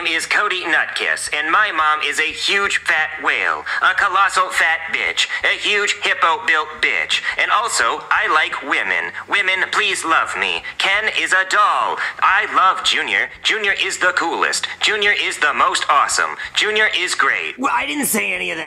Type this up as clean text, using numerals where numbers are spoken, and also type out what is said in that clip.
name is Cody Nutkiss, and my mom is a huge fat whale, a colossal fat bitch, a huge hippo-built bitch, and also, I like women. Women, please love me. Ken is a doll. I love Junior. Junior is the coolest. Junior is the most awesome. Junior is great. Well, I didn't say any of that.